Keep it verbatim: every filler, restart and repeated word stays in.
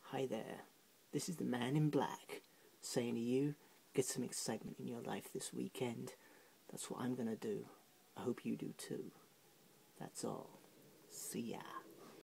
Hi there, this is the man in black saying to you, get some excitement in your life this weekend. That's what I'm gonna do. I hope you do too. That's all. See ya.